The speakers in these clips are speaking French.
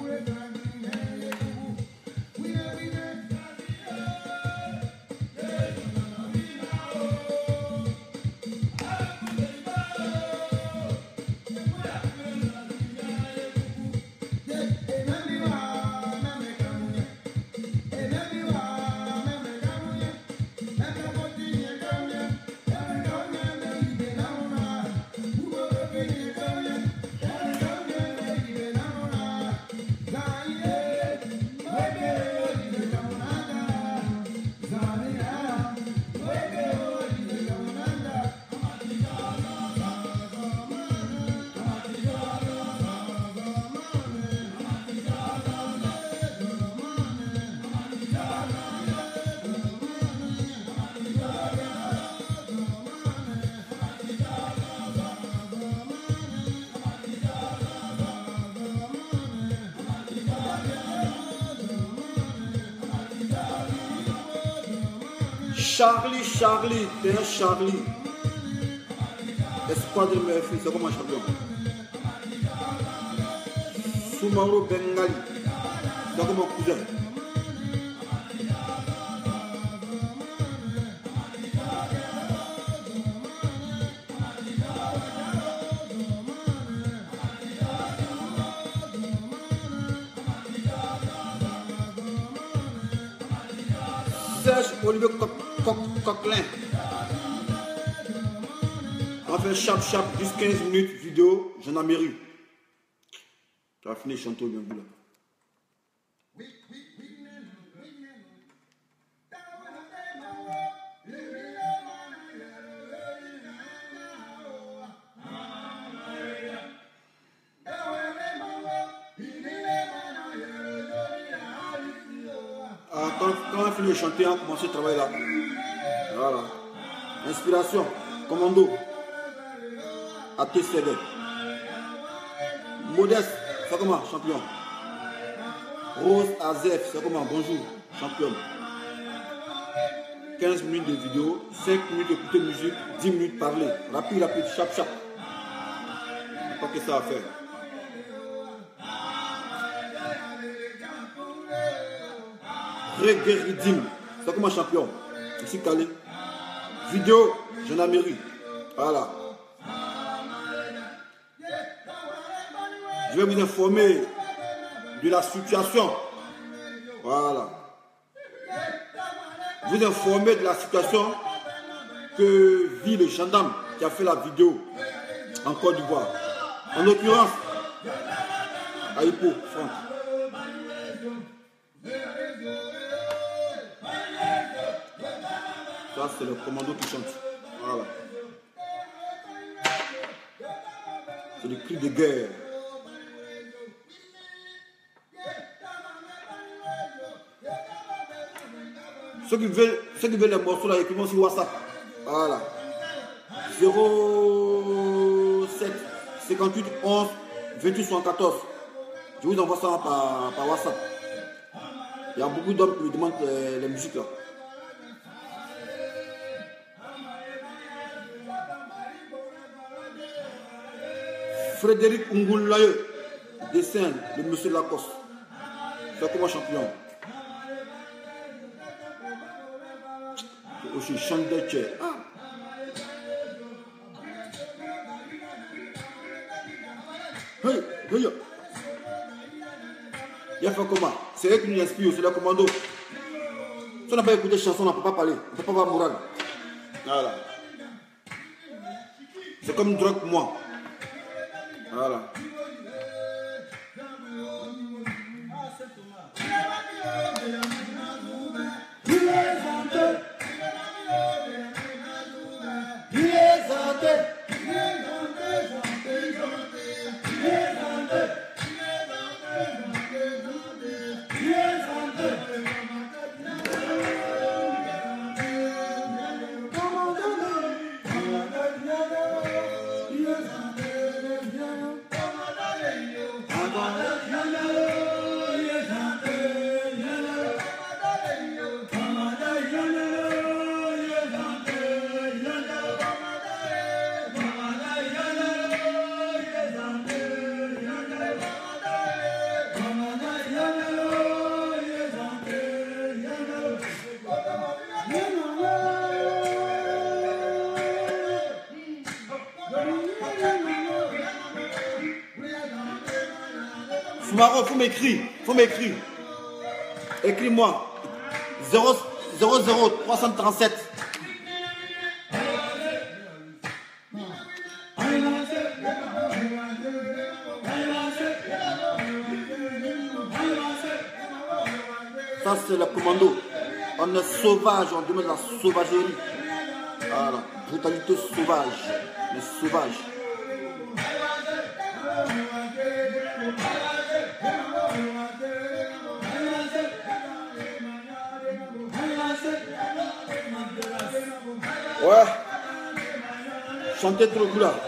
Charlie, t'es un Charlie. Espoir de Murphy, c'est comme un champion. Soumaro Bengali, c'est comme un cousin. Serge Olivier Coquelin. On va faire chap 10-15 minutes vidéo, j'en ai mérite. Tu vas finir chanter bien vous là. Quand on finit de chanter, on commence le travail là. Voilà. Inspiration, commando. ATCD. Modeste, c'est comment, champion. Rose Azef, c'est comment, bonjour, champion. 15 minutes de vidéo, 5 minutes d'écouter musique, 10 minutes parler. Rapide, chap. Pas que ça à faire. Reggae, c'est comment, champion. Ici calé. Vidéo, j'en ai mérite. Voilà. Je vais vous informer de la situation. Voilà. Vous informer de la situation que vit le gendarme qui a fait la vidéo en Côte d'Ivoire. En l'occurrence, à Hippo, Franck. Ça, c'est le commando qui chante. Voilà. C'est le cri de guerre. Ceux qui veulent les morceaux là, écrivez sur WhatsApp. Voilà. 07 58 11 28 74. Je vous envoie ça par WhatsApp. Il y a beaucoup d'hommes qui me demandent les musiques là. Frédéric Ngoulaye, dessin de Monsieur Lacoste. C'est comme un champion. Aussi chante des chais. Hey. Il a fait comment? C'est elle qui nous inspire, c'est le commando. Si on n'a pas écouté chanson, on ne peut pas parler. On ne peut pas avoir moral. Voilà. C'est comme une drogue pour moi. Voilà. Soumaro, faut m'écrire. Écris-moi. 0 337. Ça, c'est le commando. On est sauvage, on demande la sauvagerie. Voilà, brutalité sauvage. Les sauvages. Ouais. Chantez trop cool là.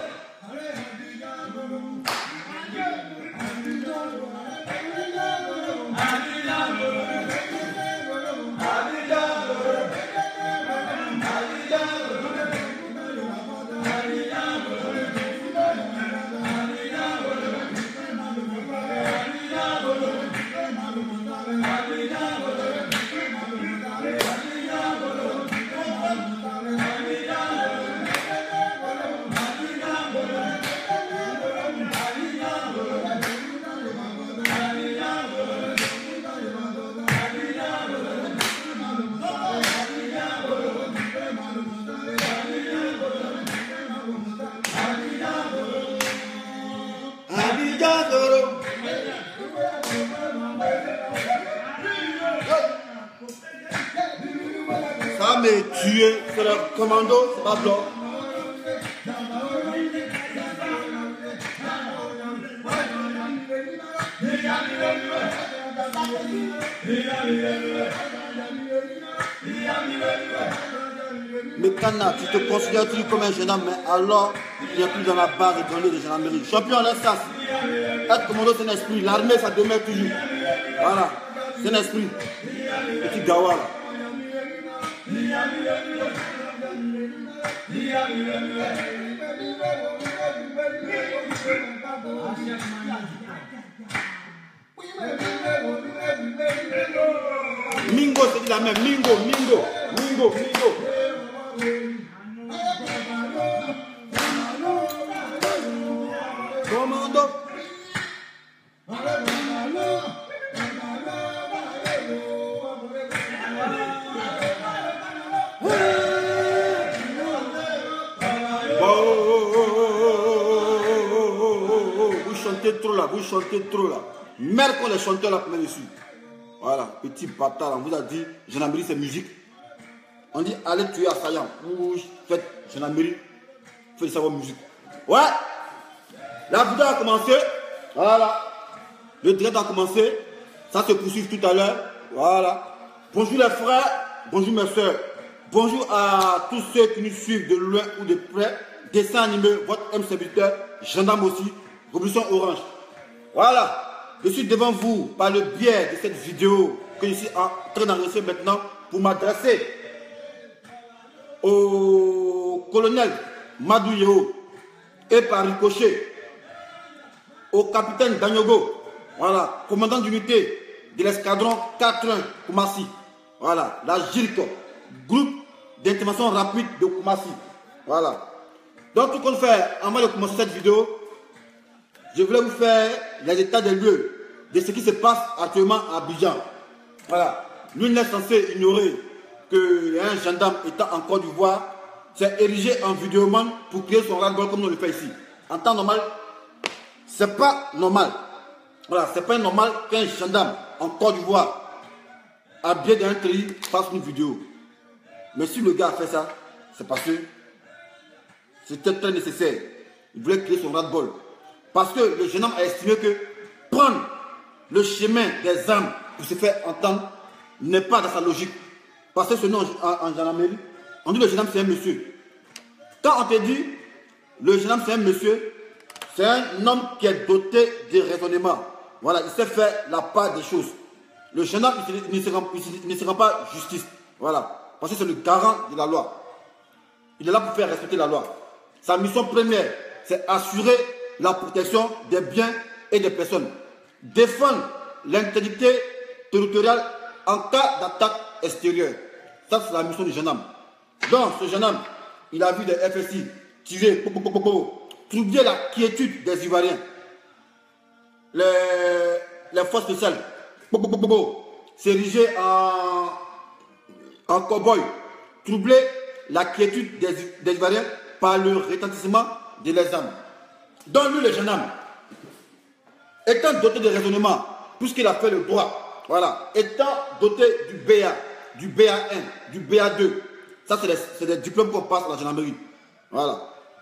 Ça m'est tué, c'est le commando, c'est pas blanc. Mais Kana, tu te considères-tu comme un jeune homme, mais alors il n'y a plus dans la base et dans les gendarmeries. Champion, laisse ça. Être commando, c'est un esprit. L'armée, ça demeure toujours. Voilà, c'est un esprit. Petit gawa là. Mingo, c'est la même. Mingo. Commando. Vous chantez trop là. Merde qu'on les chanteurs là pour dessus. Voilà, petit bâtard, on vous a dit, gendarmerie c'est musique. On dit allez tuer assaillant. Faites gendarmerie, faites savoir musique. Ouais, la vidéo a commencé. Voilà, le direct a commencé. Ça se poursuit tout à l'heure. Voilà. Bonjour les frères, bonjour mes soeurs. Bonjour à tous ceux qui nous suivent de loin ou de près. Dessin animé, votre M serviteur, gendarme aussi, Révolution Orange. Voilà. Je suis devant vous par le biais de cette vidéo que je suis en train d'enregistrer maintenant pour m'adresser au colonel Madou Yeo et par ricochet au capitaine Danyogo, voilà, commandant d'unité de l'escadron 4-1 Koumassi, voilà, la GIRC, groupe d'intervention rapide de Koumassi, voilà. Donc tout compte fait, avant de commencer cette vidéo, je voulais vous faire les états des lieux de ce qui se passe actuellement à Abidjan. Voilà. Nul n'est censé ignorer qu'un gendarme étant en Côte d'Ivoire s'est érigé en vidéoman pour créer son ras-le-bol comme on le fait ici. En temps normal, c'est pas normal. Voilà, c'est pas normal qu'un gendarme en Côte d'Ivoire habillé d'un pays fasse une vidéo. Mais si le gars a fait ça, c'est parce que c'était très nécessaire. Il voulait créer son ras-le-bol. Parce que le jeune homme a estimé que prendre le chemin des armes pour se faire entendre n'est pas dans sa logique. Parce que ce nom en gendarmerie, on dit le jeune homme c'est un monsieur. Quand on te dit le jeune homme c'est un monsieur, c'est un homme qui est doté de raisonnement. Voilà, il sait faire la part des choses. Le jeune homme il ne se rend pas justice. Voilà, parce que c'est le garant de la loi. Il est là pour faire respecter la loi. Sa mission première, c'est assurer la protection des biens et des personnes. Défendre l'intégrité territoriale en cas d'attaque extérieure. Ça, c'est la mission du jeune homme. Donc, ce jeune homme, il a vu des FSI tirer, troubler la quiétude des Ivoiriens. des forces spéciales, s'ériger en cow-boy, troubler la quiétude des Ivoiriens par le retentissement de leurs armes. Donc lui, le jeune homme, étant doté de raisonnement, puisqu'il a fait le droit, voilà, étant doté du BA, du BA1, du BA2, ça c'est des diplômes qu'on passe à la gendarmerie, voilà.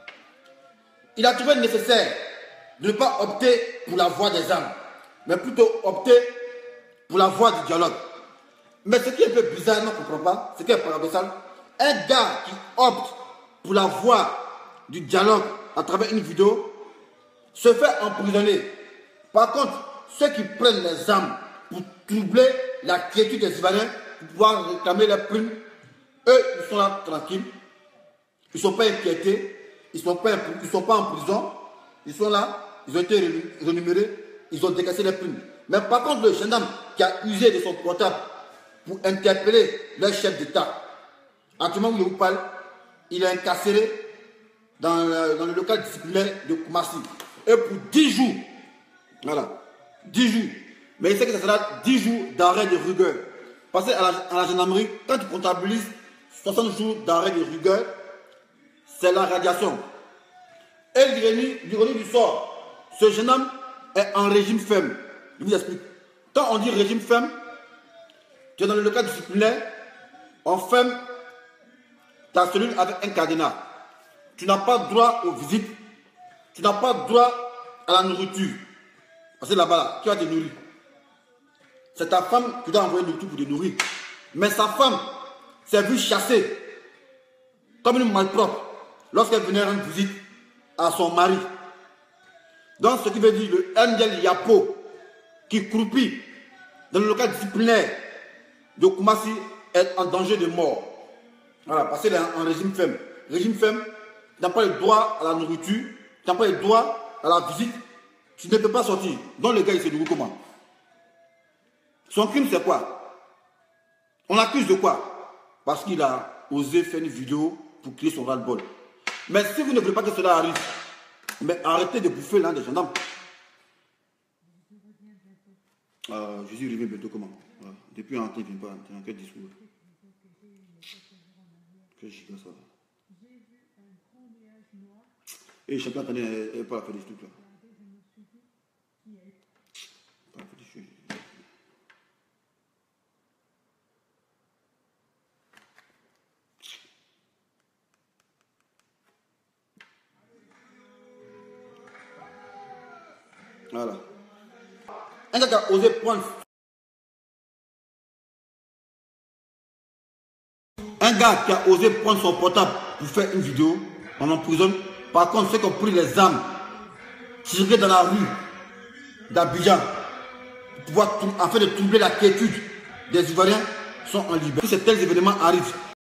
Il a trouvé nécessaire de ne pas opter pour la voie des armes, mais plutôt opter pour la voie du dialogue. Mais ce qui est un peu bizarre, on ne comprend pas, ce qui est paradoxal, un gars qui opte pour la voie du dialogue à travers une vidéo se fait emprisonner. Par contre, ceux qui prennent les armes pour troubler la quiétude des Ivoiriens, pour pouvoir réclamer leurs primes, eux, ils sont là tranquilles, ils ne sont pas inquiétés, ils ne sont pas en prison, ils sont là, ils ont été rémunérés, ils ont décaissé les primes. Mais par contre, le gendarme qui a usé de son portable pour interpeller leur chef d'État, actuellement où je vous parle, il est incarcéré dans le local disciplinaire de Koumassi. Et pour 10 jours, voilà, 10 jours. Mais il sait que ça sera 10 jours d'arrêt de rigueur. Parce qu'à la gendarmerie, quand tu comptabilises 60 jours d'arrêt de rigueur, c'est la radiation. Et l'ironie du sort, ce jeune homme est en régime ferme. Je vous explique. Quand on dit régime ferme, tu es dans le local disciplinaire, on ferme ta cellule avec un cadenas. Tu n'as pas droit aux visites, tu n'as pas droit à la nourriture. Parce que là-bas, tu vas te nourrir. C'est ta femme qui doit envoyer nourriture pour te nourrir. Mais sa femme s'est vue chasser comme une malpropre lorsqu'elle venait rendre visite à son mari. Donc, ce qui veut dire le Angel Yapo qui croupit dans le local disciplinaire de Koumassi est en danger de mort. Voilà, parce qu'il est en régime ferme. Régime ferme, tu n'as pas le droit à la nourriture, tu n'as pas le droit à la visite, tu ne peux pas sortir. Donc le gars, il se nourrit comment? Son crime, c'est quoi? On l'accuse de quoi? Parce qu'il a osé faire une vidéo pour créer son ras-le-bol. Mais si vous ne voulez pas que cela arrive, mais arrêtez de bouffer l'un des gendarmes. Jésus revient bientôt comment? Depuis un temps, il ne vient pas. C'est un quel discours? Quel giga ça va. Et chacun attendait, elle pas fait des trucs là. Pas fait des choses. Voilà. Un gars qui a osé prendre. Un gars qui a osé prendre son portable pour faire une vidéo, on l'emprisonne. Par contre, ceux qui ont pris les armes, tirées dans la rue d'Abidjan, pour pouvoir, afin de troubler la quiétude des Ivoiriens, sont en liberté. Si ces tels événements arrivent,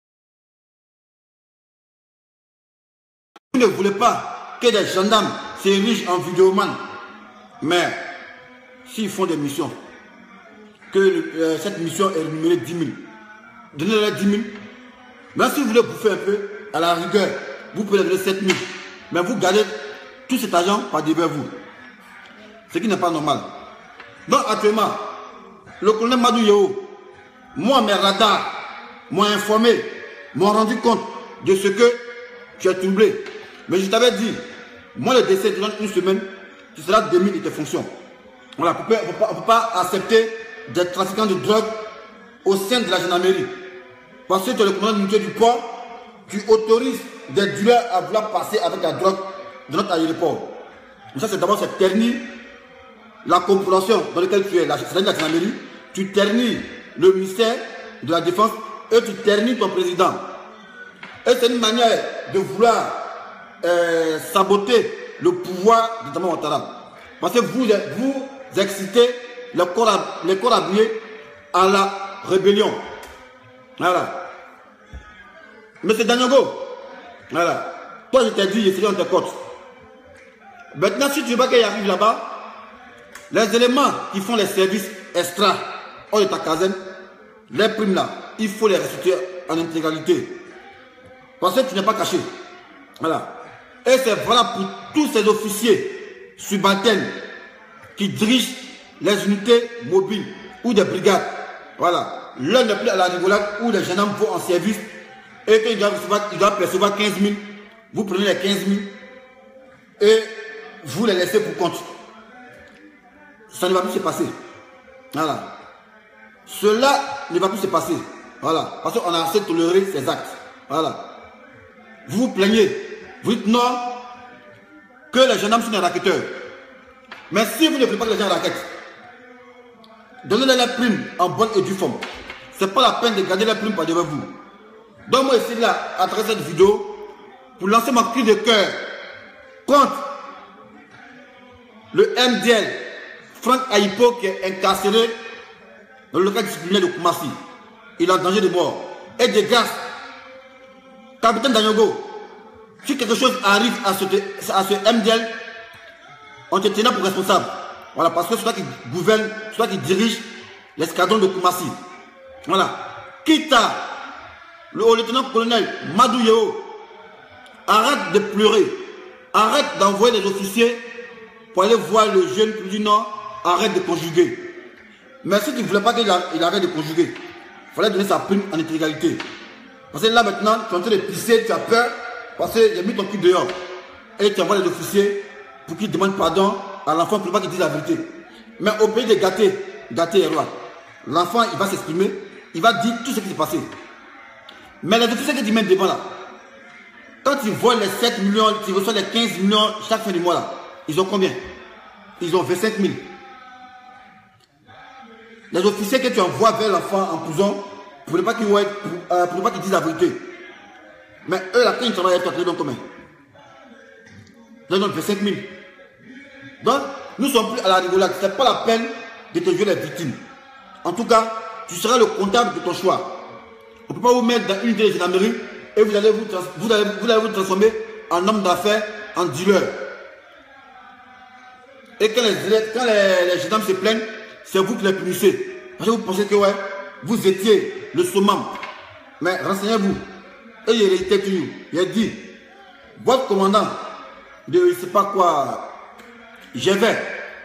vous ne voulez pas que des gendarmes s'érigent en vidéoman, mais s'ils font des missions, que cette mission est rémunérée 10 000, donnez-leur 10 000. Même si vous voulez bouffer un peu, à la rigueur, vous pouvez donner 7 000. Mais vous gardez tout cet argent par devers vous. Ce qui n'est pas normal. Donc actuellement, le colonel Madou Yeo, moi mes radars m'ont informé, m'ont rendu compte de ce que tu as troublé. Mais je t'avais dit, moi le décès durant une semaine, tu seras démis de tes fonctions. Voilà, on ne peut pas accepter des trafiquants de drogue au sein de la gendarmerie. Parce que tu es le commandant militaire du port, tu autorises des dealers à vouloir passer avec la drogue de notre aéroport. Donc ça, c'est d'abord ternir la corporation dans laquelle tu es, c'est-à-dire la gendarmerie, tu ternis le ministère de la Défense et tu ternis ton président. Et c'est une manière de vouloir saboter le pouvoir du Dama Ouattara. Parce que vous excitez les corps habillés à la rébellion. Voilà. Monsieur Danyogo, voilà. Toi, je t'ai dit, je serai en tes côtes. Maintenant, si tu veux pas qu'il arrive là-bas, les éléments qui font les services extra hors de ta caserne, les primes là, il faut les restituer en intégralité. Parce que tu n'es pas caché. Voilà. Et c'est voilà pour tous ces officiers subalternes qui dirigent les unités mobiles ou des brigades. Voilà. L'un n'est plus à la rigolade où les gendarmes vont en service et qu'ils doivent percevoir 15 000. Vous prenez les 15 000 et vous les laissez pour compte. Ça ne va plus se passer. Voilà. Cela ne va plus se passer. Voilà. Parce qu'on a assez toléré ces actes. Voilà. Vous vous plaignez. Vous dites non, que les gendarmes sont des raquetteurs. Mais si vous ne voulez pas que les gens raquettent, donnez-leur la prime en bonne et due forme. Ce n'est pas la peine de garder la prime par devant vous. Donc moi ici là, à travers cette vidéo, pour lancer mon cri de cœur contre le MDL, Franck Aïpo, qui est incarcéré dans le local disciplinaire de Koumassi. Il est en danger de mort. Et de grâce, capitaine Danyogo, si quelque chose arrive à ce MDL, on te tient pour responsable. Voilà, parce que c'est toi qui gouverne, c'est toi qui dirige l'escadron de Koumassi. Voilà. Quitte à le lieutenant-colonel Madou Yeo, arrête de pleurer. Arrête d'envoyer des officiers pour aller voir le jeune qui dit non, arrête de conjuguer. Mais si tu ne voulais pas qu'il arrête de conjuguer, il fallait donner sa prime en intégralité. Parce que là maintenant, tu es en train de pisser, tu as peur, parce que j'ai mis ton cul dehors. Et tu envoies les officiers pour qu'ils demandent pardon à l'enfant pour ne pas qu'il dise la vérité. Mais au pays des gâtés, gâtés et rois, l'enfant il va s'exprimer, il va dire tout ce qui s'est passé. Mais les officiers que tu mets devant là, quand tu vois les 7 millions, tu reçois les 15 millions chaque fin du mois là, ils ont combien? Ils ont 25 000. Les officiers que tu envoies vers l'enfant en prison, pour ne pas qu'ils disent la vérité. Mais eux là, quand ils travaillent avec toi, ils donnent combien? Ils donnent 25 000. Donc, nous ne sommes plus à la rigolade. Ce n'est pas la peine de te jouer les victimes. En tout cas, tu seras le comptable de ton choix. On ne peut pas vous mettre dans une unité de gendarmerie et vous allez vous transformer en homme d'affaires, en dealer. Et quand les gendarmes se plaignent, c'est vous qui les punissez. Parce que vous pensez que ouais, vous étiez le summum. Mais renseignez-vous. Et il était toujours. Il a dit, votre commandant de je ne sais pas quoi, Gévais,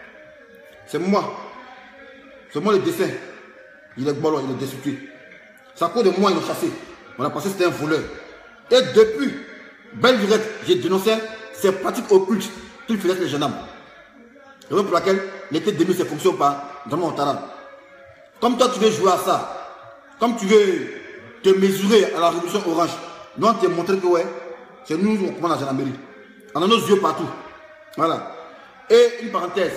c'est moi. C'est moi le dessin. Il est bon, il est destitué. C'est à cause de moi, ils l'ont chassé. On a pensé que c'était un voleur. Et depuis belle lurette, j'ai dénoncé ces pratiques occultes qu'il faisait les gendarmes. Raison pour laquelle l'été démis ses fonctions par Dramon Ouattara. Comme toi tu veux jouer à ça, comme tu veux te mesurer à la révolution orange, nous on te montré que ouais, c'est nous qui commandons la gendarmerie. On a nos yeux partout. Voilà. Et une parenthèse.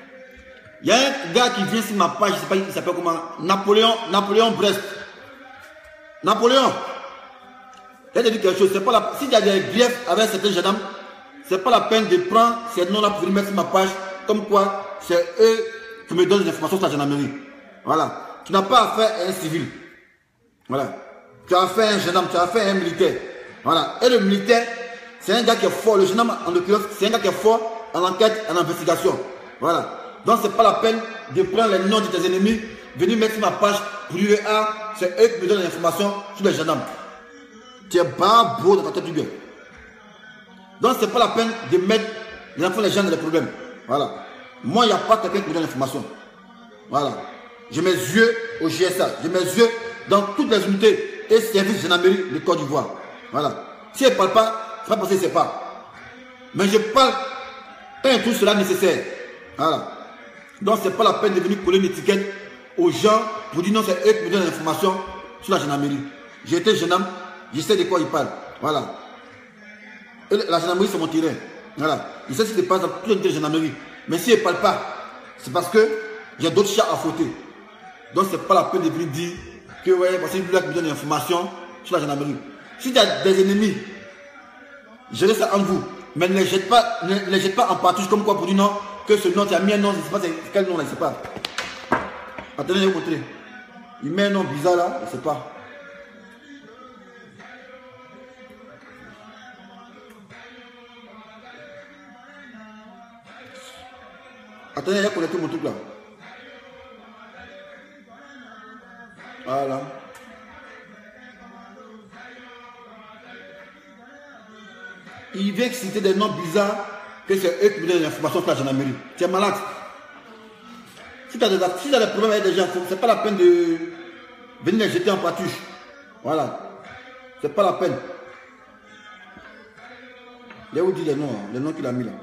Il y a un gars qui vient sur ma page, je ne sais pas, il s'appelle comment, Napoléon Brest. Napoléon, il a dit quelque chose, c'est pas la, si il y a des griefs avec certains gendarmes, c'est pas la peine de prendre ces noms-là pour venir mettre sur ma page, comme quoi c'est eux qui me donnent des informations sur la gendarmerie. Voilà. Tu n'as pas affaire à un civil. Voilà. Tu as affaire à un gendarme, tu as affaire à un militaire. Voilà. Et le militaire, c'est un gars qui est fort. Le gendarme, en l'occurrence, c'est un gars qui est fort en enquête, en investigation. Voilà. Donc, c'est pas la peine de prendre les noms de tes ennemis, venir mettre sur ma page pour dire ah, c'est eux qui me donnent l'information sur les gendarmes. Tu es pas beau dans ta tête du bien. Donc, c'est pas la peine de mettre les enfants, les gens dans les problèmes. Voilà. Moi, il n'y a pas quelqu'un qui me donne l'information. Voilà. J'ai mes yeux au GSA. J'ai mes yeux dans toutes les unités et services de gendarmerie de Côte d'Ivoire. Voilà. Si elle ne parle pas, ça va passer, c'est pas. Mais je parle quand tout cela nécessaire. Voilà. Donc, ce n'est pas la peine de venir coller une étiquette aux gens pour dire non, c'est eux qui me donnent l'information sur la gendarmerie. J'ai été gendarme, je sais de quoi ils parlent. Voilà. Et la gendarmerie, c'est mon terrain. Voilà. Je sais ce qui se passe dans toute une gendarmerie. Mais si elle ne parle pas, c'est parce que j'ai d'autres chats à fouetter. Donc, ce n'est pas la peine de venir dire que, ouais, parce que c'est lui qui me donne l'information sur la gendarmerie. Si tu as des ennemis, gérez ça en vous. Mais ne les jette pas en partouche comme quoi pour dire non, que ce nom, tu as mis un nom, je ne sais pas c'est quel nom là, je ne sais pas. Attendez, je vais vous montrer. Il met un nom bizarre là, je ne sais pas. Attendez, il a connecté mon truc là. Voilà. Il vient citer des noms bizarres que c'est eux qui me donnent l'information sur la gendarmerie. Tu es malade. Si tu as des problèmes avec des gens, c'est pas la peine de venir les jeter en pâture. Voilà. C'est pas la peine. Il y a où dit les noms qu'il a mis là.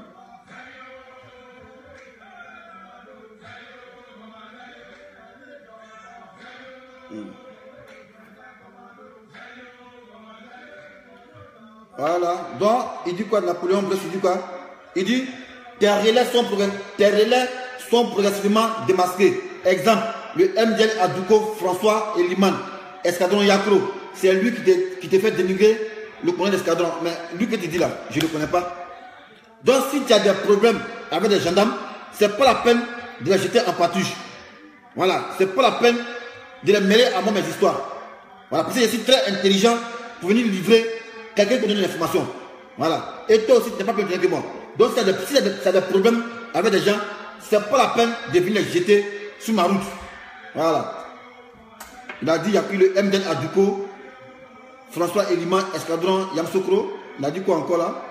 Voilà. Donc, il dit quoi, Napoléon Brest, il dit quoi? Il dit, tes relais sont progressivement démasqués. Exemple, le MDL Adouko, François et Liman, escadron Yakro. C'est lui qui te fait dénigrer le colonel d'escadron. Mais lui que tu dis là, je ne le connais pas. Donc, si tu as des problèmes avec des gendarmes, c'est pas la peine de les jeter en pâture. Voilà. C'est pas la peine de les mêler à moi mes histoires. Voilà. Parce que je suis très intelligent pour venir livrer quelqu'un qui donne l'information. Voilà. Et toi aussi, tu n'es pas plus intelligent que moi. Donc, si tu as des problèmes avec des gens, c'est pas la peine de venir les jeter sur ma route. Voilà. Il a dit, il y a pris le MDN Adouko, François Eliman, escadron Yamsokro. Il a dit quoi encore là?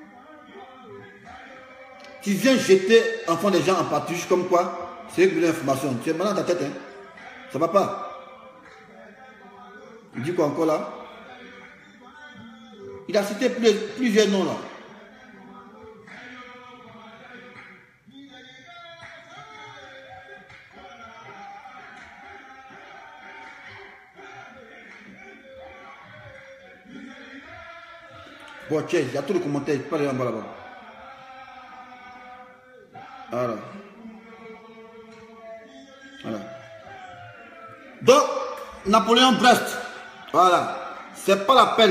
Tu viens jeter enfant des gens en pâture comme quoi? C'est eux qui donnent l'information. Tu es malade dans ta tête, hein? Ça va pas. Il dit quoi encore là? Il a cité plusieurs noms là. Bon, tiens, il y a tous les commentaires, je peux pas aller en bas là-bas. Voilà. Voilà. Donc, Napoléon Brest, voilà, c'est pas la peine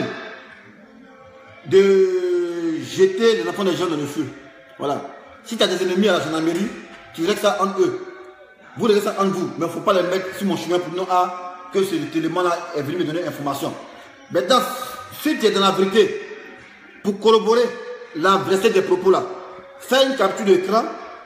de jeter les enfants des gens dans le feu. Voilà. Si tu as des ennemis à la gendarmerie, tu règles ça entre eux. Vous réglez ça entre vous, mais il ne faut pas les mettre sur mon chemin pour dire que cet élément-là est venu me donner information. Maintenant, si tu es dans la vérité, pour corroborer la vérité des propos là, fais une capture d'écran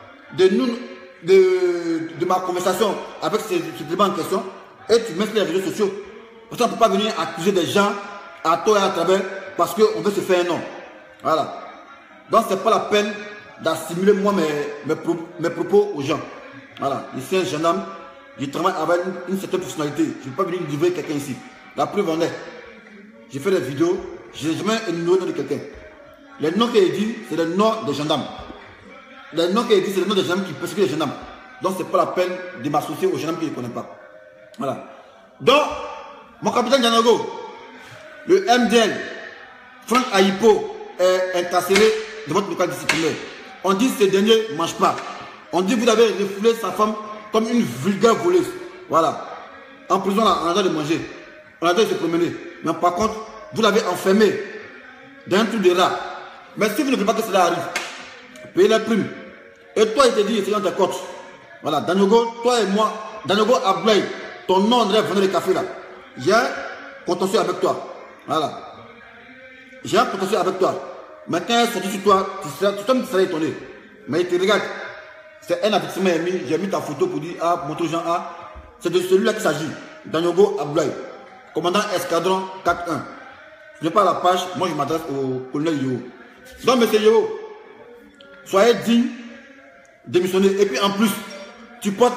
de ma conversation avec ce débat en question et tu mets sur les réseaux sociaux. Parce qu'on ne peut pas venir accuser des gens à tort et à travers parce qu'on veut se faire un nom. Voilà. Donc c'est pas la peine d'assimiler moi mes propos aux gens. Voilà. Je suis un gendarme, je travaille avec une certaine personnalité. Je ne peux pas venir livrer quelqu'un ici. La preuve en est. J'ai fait des vidéos. Je n'ai jamais énuméré le nom de quelqu'un. Les noms qu'il dit, c'est les noms des gendarmes. Les noms qu'il dit, c'est les noms des gendarmes qui persécutent les gendarmes. Donc, ce n'est pas la peine de m'associer aux gendarmes que je ne connais pas. Voilà. Donc, mon capitaine Dianogo, le MDL, Franck Aïpo, est incarcéré de votre local disciplinaire. On dit que ce dernier ne mange pas. On dit que vous avez refoulé sa femme comme une vulgaire voleuse. Voilà. En prison, là, on a le droit de manger. On a le droit de se promener. Mais par contre, vous l'avez enfermé dans un truc de rat. Mais si vous ne voulez pas que cela arrive, payez les primes. Et toi, il te dit, c'est dans tes côtes. Voilà, Danogo, toi et moi, Danogo Ablaï, ton nom, André, venez le café là. J'ai un contentieux avec toi. Voilà. J'ai un contentieux avec toi. Maintenant, c'est sur toi, tu seras étonné. Mais il te regarde. C'est un avertissement mis, j'ai mis ta photo pour dire, montre aux gens, c'est de celui-là qu'il s'agit. Danogo Ablaï, commandant escadron 4-1. Je n'ai pas la page, moi je m'adresse au colonel Yo. Donc, monsieur Yo, soyez digne, démissionnez. Et puis en plus, tu portes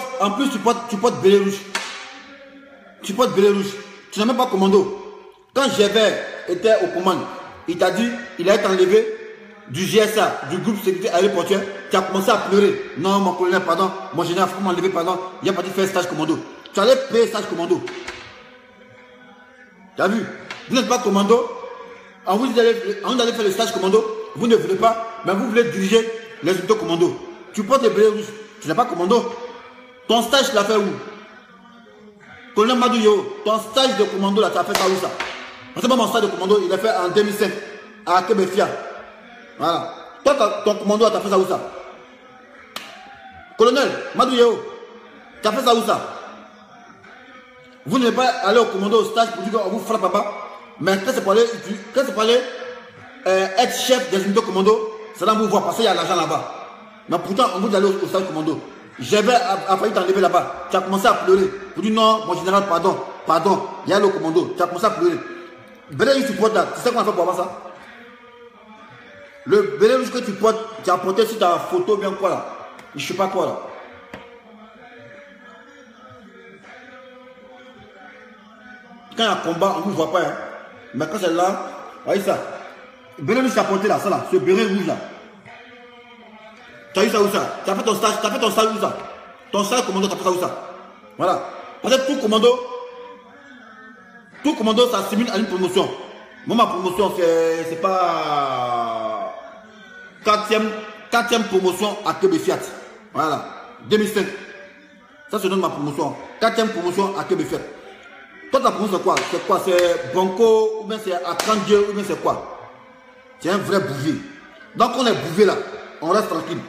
béret rouge. Tu portes béret rouge. Tu n'as même pas commando. Quand Gévert était aux commandes, il t'a dit, il a été enlevé du GSA, du groupe sécurité aéroportuaire, tu as commencé à pleurer. Non, mon colonel, pardon, mon général, faut m'enlever, pardon, il a pas dit faire stage commando. Tu allais payer stage commando. Tu as vu? Vous n'êtes pas commando. En vous d'aller faire le stage commando, vous ne voulez pas, mais vous voulez diriger les unités commando. Tu portes les bérets rouges, tu n'es pas commando. Ton stage, tu l'as fait où? Colonel Madouyo, ton stage de commando, là, tu as fait ça où ça? Parce que moi, mon stage de commando, il est fait en 2005 à Kébéfia. Voilà. Toi, ton commando, tu as fait ça où ça? Colonel Madouyo, tu as fait ça où ça? Vous n'êtes pas allé au commando au stage pour dire qu'on vous frappe papa. Mais quand c'est pour aller être chef des unités commando, c'est là où vous voyez passer, il y a l'argent là-bas. Mais pourtant, on vous allez au stage commando. J'avais failli t'enlever là-bas. Tu as commencé à pleurer. Pour dire non, mon général, pardon, il y a le commando. Tu as commencé à pleurer. Béret rouge que tu portes là, tu sais comment on fait pour avoir ça? Le béret rouge que tu portes, tu as porté sur ta photo, bien quoi là? Je sais pas quoi là. quand il y a un combat, on ne vous voit pas. Hein. Mais quand c'est là, voyez ça. Béret rouge, tu as porté là, ça là, ce béret rouge là. Tu as eu ça où ça? Tu as fait ton stage où ça? Ton stage commando, tu as fait ça où ça? Voilà. Parce que tout commando, ça s'assimile à une promotion. Moi, ma promotion, c'est pas 4e promotion à Québec Fiat. Voilà. 2005. Ça se donne ma promotion. 4e promotion à Québec Fiat. Toi, ta promotion, c'est quoi? C'est quoi? C'est Banco, ou bien c'est à 30 Dieu, ou bien c'est quoi? C'est un vrai bouvier. Donc, on est bouvier là. On reste tranquille.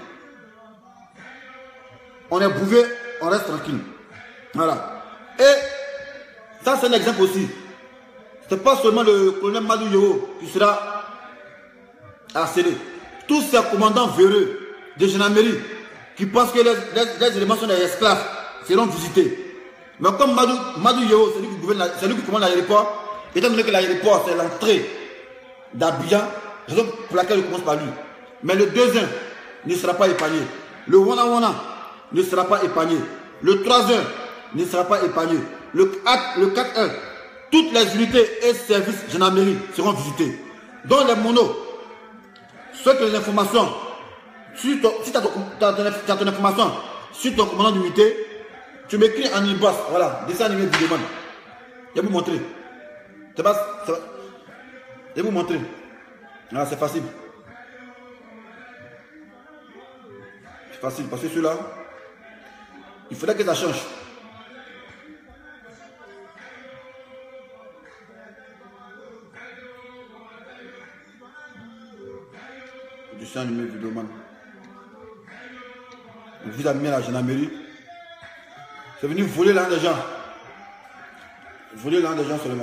On est bouvier, on reste tranquille. Voilà. Et ça, c'est un exemple aussi. Ce n'est pas seulement le colonel Madou Yoro qui sera harcelé. Tous ces commandants véreux de gendarmerie qui pensent que les éléments sont des esclaves seront visités. Mais comme Madou Yoro, c'est lui qui commande l'aéroport, étant donné que l'aéroport c'est l'entrée d'Abidjan, raison pour laquelle je commence par lui. Mais le 2-1 ne sera pas épargné. Le Wana ne sera pas épargné. Le 3-1 ne sera pas épargné. Le 4-1, toutes les unités et services gendarmerie seront visités. Dans les monos, ceux que les informations, si tu as ton information sur ton commandant d'unité, tu m'écris en inbox, voilà, dessin animé de demande. Je vais vous montrer. Je vais vous montrer. Ah, c'est facile. C'est facile parce que celui-là, il faudrait que ça change. Dessin animé de demande. Vous avez mis à la gendarmerie. C'est venu voler l'argent des gens. Voler l'argent des gens seulement.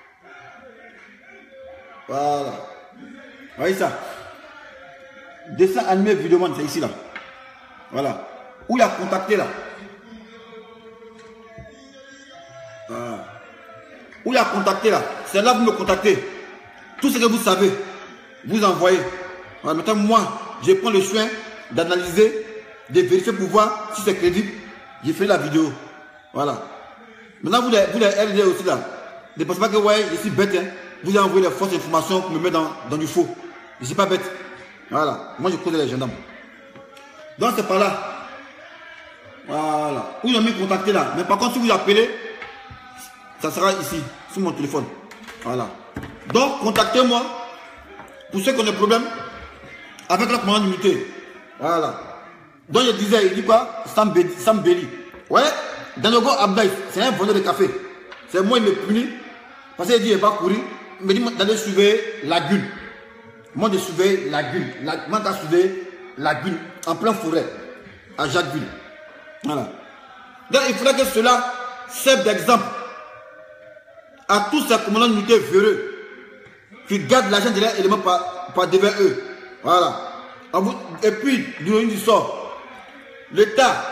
Voilà. Voyez ça. Dessin animé vidéo, c'est ici là. Voilà. Où il a contacté là. Voilà. Où il a contacté là. C'est là que vous me contactez. Tout ce que vous savez, vous envoyez. Voilà. Maintenant, moi, je prends le soin d'analyser, de vérifier pour voir si c'est crédible. J'ai fait la vidéo. Voilà. Maintenant, vous les RD aussi là. Ne pensez pas que ouais, je suis bête. Hein. Vous avez envoyé les fausses informations pour me mettre dans du faux. Je ne suis pas bête. Voilà. Moi, je connais les gendarmes. Donc, c'est par là. Voilà. Où ils ont mis contacter là. Mais par contre, si vous appelez, ça sera ici, sur mon téléphone. Voilà. Donc, contactez-moi. Pour ceux qui ont des problèmes avec la commande d'unité. Voilà. Donc, je disais, il dit quoi? Sam Belli. Ouais. Danogo Abdaï, c'est un vendeur de café. C'est moi, il me punit. Parce qu'il dit, il n'est pas courir. Il me dit, d'aller suivre Lagune. Moi, de suivre Lagune. Moi, de suivre Lagune, en plein forêt, à Jacquesville. Voilà. Donc, il faudrait que cela serve d'exemple à tous ces commandants d'unité véreux qui gardent l'argent de leurs éléments par devant eux. Voilà. Et puis, l'ironie du sort, l'État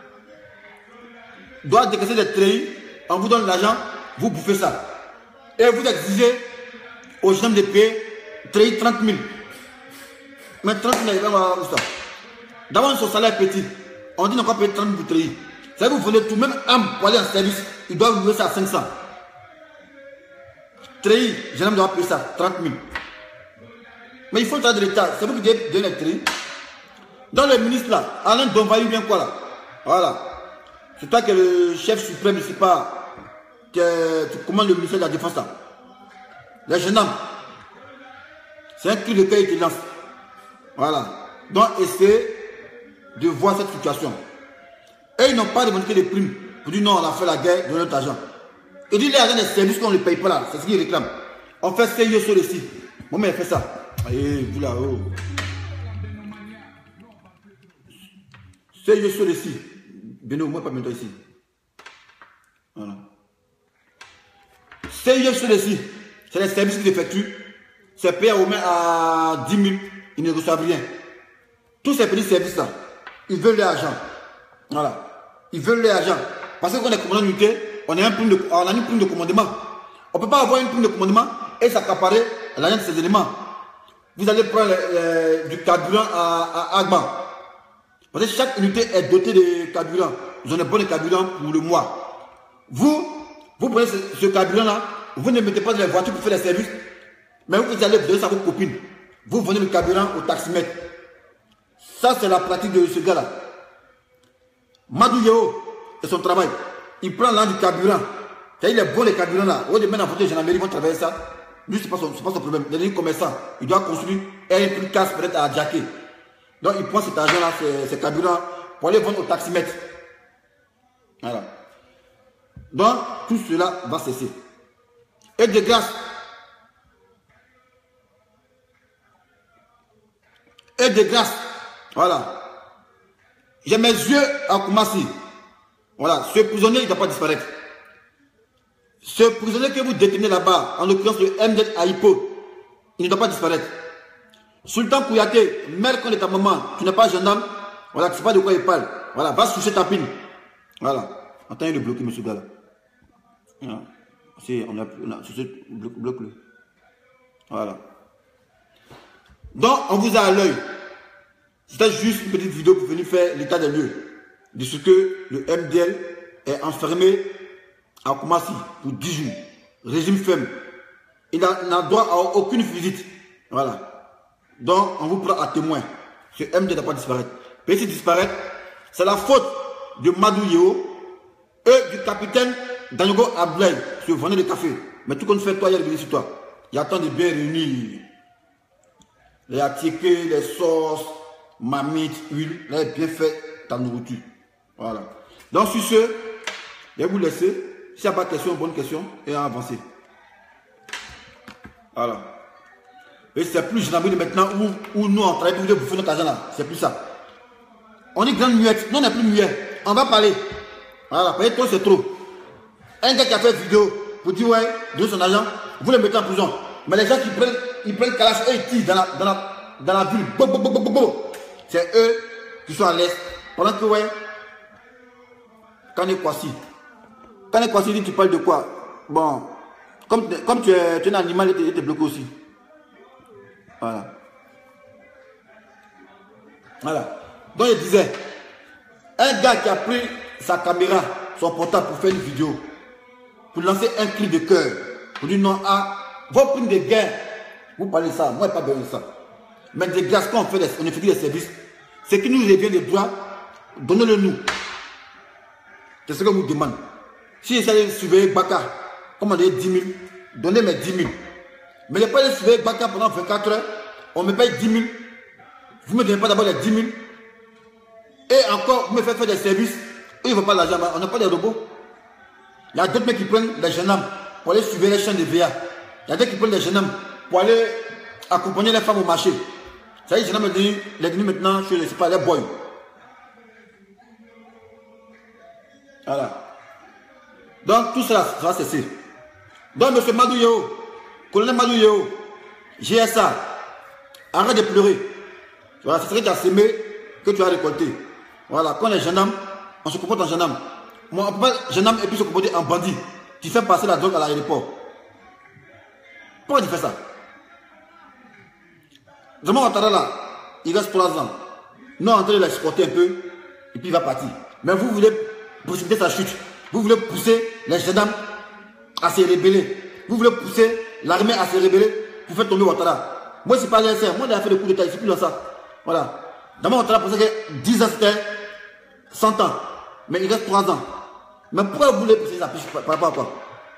doit décaisser des treillis, on vous donne l'argent, vous bouffez ça. Et vous exigez aux gens de payer treillis 30 000. Mais 30 000, il va où ça? D'abord, son salaire est petit. On dit qu'on va payer 30 000 pour treillis. Ça vous venez tout, même âme pour aller en service, ils doivent louer ça à 500. Treillis, jeune homme doit payer ça, 30 000. Mais il faut le travail de l'État, c'est vous qui donnez les treillis. Dans le ministre là, Alain Donvaillou bien quoi là? Voilà. C'est toi que le chef suprême, je ne sais pas, tu commandes le ministère de la Défense là. Les jeunes hommes, c'est un cri de cœur qui lance. Voilà. Donc, essayez de voir cette situation. Et ils n'ont pas demandé les primes. Pour dire non, on a fait la guerre de notre argent. Ils disent les agents des services qu'on ne les paye pas là. C'est ce qu'ils réclament. On fait CIE sur le site. Moi, mais elle fait ça. Allez, vous là-haut. CIE sur le site. Beno, moi pas maintenant ici. Voilà. CIE sur le site. C'est les services qu'ils effectuent. C'est payé au moins à 10 000. Ils ne reçoivent rien. Tous ces petits services là, ils veulent l'argent. Voilà. Ils veulent l'argent. Parce qu'on est commandant d'unité, on a une prime de commandement. On ne peut pas avoir une prime de commandement et s'accaparer l'argent de ces éléments. Vous allez prendre du carburant à Agba. Parce que chaque unité est dotée de carburant. Ils ont des bons carburants pour le mois. Vous, Vous prenez ce carburant-là, vous ne mettez pas dans les voitures pour faire les services, mais vous allez donner ça à vos copines. Vous vendez le carburant au taximètre. Ça, c'est la pratique de ce gars-là. Madou Yeo et son travail. Il prend là du carburant. Il est bon les carburants là. Au lieu de mettre en photo de gendarmerie, ils vont travailler ça. Lui, ce n'est pas son problème. Il est commerçant. Il doit construire un plus casse peut-être à jacker. Donc, il prend cet argent-là, ces carburants, pour aller vendre au taximètre. Voilà. Donc, tout cela va cesser. Et de grâce. Et de grâce. Voilà. J'ai mes yeux à Koumassi. Voilà. Ce prisonnier, il ne doit pas disparaître. Ce prisonnier que vous détenez là-bas, en l'occurrence le MZ Aïpo, il ne doit pas disparaître. Sultan Kouyaté, mère quand est ta maman, tu n'es pas gendarme, voilà, tu ne sais pas de quoi il parle. Voilà, va se toucher ta pine. Voilà. Attends, il est bloqué, monsieur Gala. Voilà. Bloque-le. Voilà. Donc, on vous a à l'œil. C'était juste une petite vidéo pour venir faire l'état des lieux de ce que le MDL est enfermé à Koumassi pour 10 jours. Régime ferme. Il n'a droit à aucune visite. Voilà. Donc, on vous prend à témoin. Ce MDL ne doit pas disparaître. Et s'il disparaît, c'est la faute de Madou Yeo et du capitaine Danyogo Abdoulaye, ce vendeur de café. Mais tout qu'on fait, toi, il y a le sur toi. Il y a tant de bien réunis. Les tickets, les sauces, marmite, huile, là, bien fait ta nourriture. Voilà. Donc, sur ce, je vais vous laisser. S'il n'y a pas de questions, bonne question, et à avancer. Voilà. Et c'est plus gendarmerie maintenant où nous on travaille pour bouffer notre argent là. C'est plus ça. On est grande muette. Nous on n'est plus muet. On va parler. Voilà. Parce que toi c'est trop. Un gars qui a fait une vidéo pour dire ouais, donne son argent, vous le mettez en prison. Mais les gens qui prennent Kalash et ils tirent dans la ville. C'est eux qui sont à l'est. Pendant que ouais, Kane Kwasi. Kane Kwasi dit tu parles de quoi? Bon, comme tu es un animal, il était bloqué aussi. Voilà. Voilà. Donc il disait, un gars qui a pris sa caméra, son portable pour faire une vidéo, pour lancer un cri de cœur, pour dire non à vos primes de guerre, vous parlez de ça, moi je n'ai pas besoin de ça. Mais des gars, quand on effectue des services, ce qui nous revient des droits, donnez-le nous. C'est ce que nous demande. Si j'essaie de surveiller Baka, comme on dit 10 000, donnez mes 10 000. Mais je pas de surveiller Baka pendant 24 heures, on me paye 10 000. Vous ne me donnez pas d'abord les 10 000. Et encore, vous me faites faire des services, et ils ne veulent pas l'argent, on n'a pas de robots. Il y a d'autres mecs qui prennent des jeunes hommes pour aller surveiller les chaînes de VA. Il y a d'autres qui prennent des jeunes hommes pour aller accompagner les femmes au marché. Ça y est, les jeunes hommes les devenus maintenant, je ne sais pas, les boys. Voilà. Donc tout cela va cesser. Donc M. Madou Yeo, colonel Madou Yeo, GSA, arrête de pleurer. Voilà, c'est ce que tu as semé que tu as récolté. Voilà, quand les gendarmes, on se comporte en gendarme. Moi, on ne peut pas gendarme et puis se comporter en bandit. Tu fais passer la drogue à l'aéroport. Pourquoi tu fais ça? Vraiment, Ouattara là, il reste 3 ans. Nous, on est en train de l'exporter un peu et puis il va partir. Mais vous voulez précipiter sa chute. Vous voulez pousser les gendarmes à se rebeller. Vous voulez pousser l'armée à se rebeller pour faire tomber Ouattara. Moi, c'est pas l'ISR. Moi, j'ai fait le coup d'état, c'est plus dans ça. Voilà. D'abord, Ouattara pensait que 10 ans, c'était 100 ans. Mais il reste 3 ans. Mais pourquoi vous voulez pousser ça par rapport à quoi?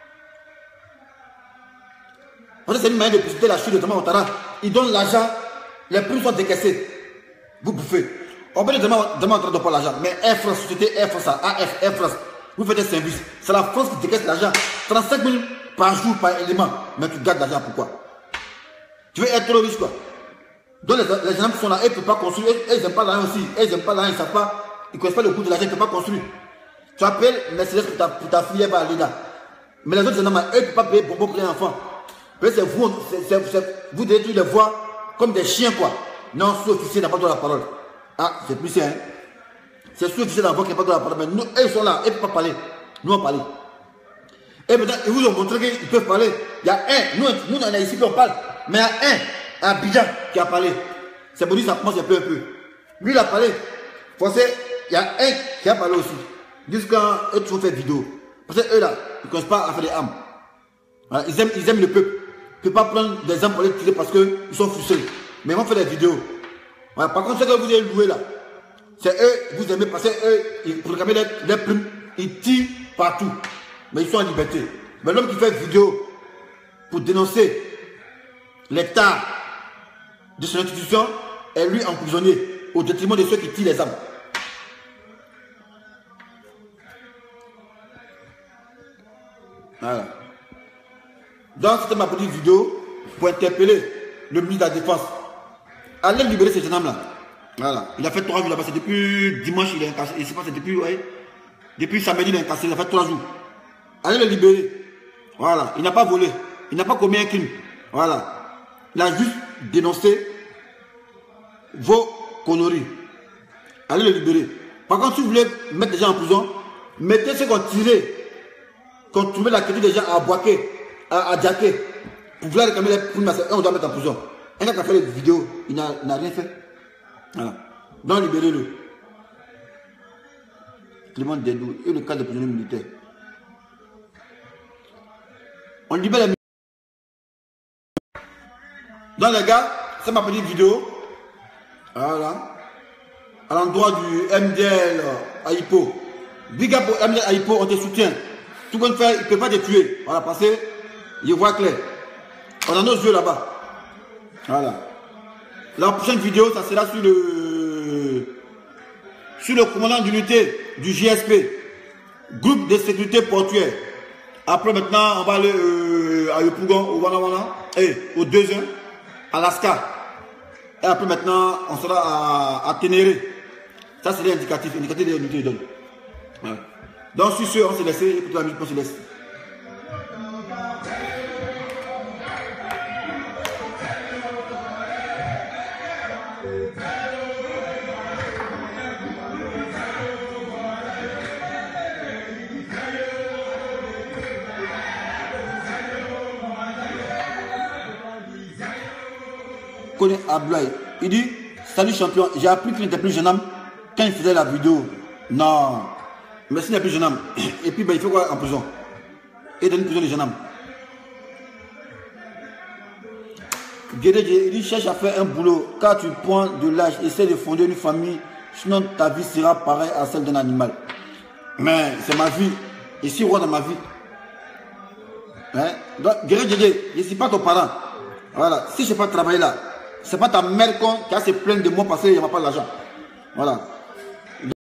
Parce que c'est une manière de précipiter la chute de Thomas Ouattara. Ils donnent l'argent, les prix sont décaissés. Vous bouffez. On peut demander Ouattara de pas l'argent. Mais Air France, société Air France, AF, Air France, vous faites un service. C'est la France qui décaisse l'argent. 35 000 par jour, par élément. Mais tu gardes l'argent, pourquoi? Tu veux être trop riche, quoi. Donc les gens qui sont là, ils ne peuvent pas construire. Ils n'aiment pas l'argent aussi. Ils n'aiment pas l'argent, ils ne savent pas. Ils ne connaissent pas le coût de l'argent, ils ne peuvent pas construire. Tu appelles Mercedes pour ta fille, elle va aller là. Mais les autres, eux, ils ne peuvent pas payer pour un enfant. C'est vous, vous devez tous les voir comme des chiens, quoi. Non, sous-officier n'a pas droit à la parole. Ah, c'est plus ça, hein. C'est sous-officier d'enfant qui n'a pas droit à la parole. Mais nous, eux, ils sont là, ils ne peuvent pas parler. Nous, on parle. Et maintenant, ils vous ont montré qu'ils peuvent parler. Il y a un, nous on est ici, on parle. Mais il y a un, Abidjan, qui a parlé. C'est pour dire que ça commence un peu. Lui, il a parlé. Forcé, il y a un qui a parlé aussi. Jusqu'à eux, ils ont fait vidéo. Parce que eux, là, ils ne connaissent pas à faire des armes. Voilà, ils aiment le peuple. Ils ne peuvent pas prendre des armes pour les tirer parce qu'ils sont frustrés. Mais ils vont faire des vidéos. Voilà, par contre, ce que vous avez loué là, c'est eux, vous aimez parce qu'eux, pour réclamer les plumes, ils tirent partout. Mais ils sont en liberté. Mais l'homme qui fait vidéo pour dénoncer l'état de son institution est lui emprisonné au détriment de ceux qui tirent les armes. Voilà. Donc c'était ma petite vidéo pour interpeller le ministre de la Défense. Allez libérer ces jeunes hommes là. Voilà. Il a fait 3 jours là-bas. C'est depuis dimanche il est incarcéré. Je sais pas, c'est depuis, ouais, depuis samedi il est incarcéré. Il a fait 3 jours. Allez le libérer. Voilà. Il n'a pas volé. Il n'a pas commis un crime. Voilà. Il a juste dénoncé vos conneries. Allez le libérer. Par contre, si vous voulez mettre des gens en prison, mettez ceux qui ont tiré, qui ont trouvé la qualité des gens à boaquer, à jaquer. Pour vouloir réclamer les primes, on doit mettre en prison. Un gars qui a fait des vidéos, il n'a rien fait. Voilà. Donc libérez-le. Clément Dendou et le cas des prisonniers militaires. On libère les. Donc les gars, c'est ma petite vidéo. Voilà. À l'endroit du MDL Aïpo. Big up au MDL Aïpo, on te soutient. Tout qu'on fait, il ne peut pas te tuer. Voilà, parce que il voit clair. On a nos yeux là-bas. Voilà. La prochaine vidéo, ça sera sur le commandant d'unité du JSP, groupe de sécurité portuaire. Après maintenant, on va aller à Yopougon, au Wana et au 2-1, à Alaska. Et après maintenant, on sera à Ténéré. Ça, c'est l'indicatif. L'indicatif de l'unité donne. Voilà. Donc, sur ce, on se laisse. Écoutez la musique, on se laisse. Connaît Ablaï. Il dit, salut champion, j'ai appris qu'il n'était plus jeune homme quand il faisait la vidéo. Non. Mais s'il n'est plus jeune homme, et puis ben, il fait quoi en prison? Et dans une prison de jeune homme. Guédé, il dit, cherche à faire un boulot, car tu prends de l'âge, essaie de fonder une famille, sinon ta vie sera pareille à celle d'un animal. Mais c'est ma vie, je suis roi dans ma vie. Hein? Donc, Guédé, je ne suis pas ton parent. Voilà, si je n'ai pas travaillé là, c'est pas ta mère qui a se plaindre de moi parce qu'il n'y a pas d'argent. Voilà.